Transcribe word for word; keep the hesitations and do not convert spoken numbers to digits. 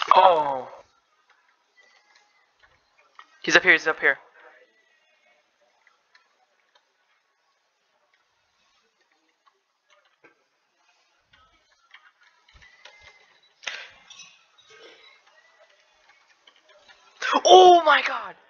Oh. He's up here, he's up here. Oh my god!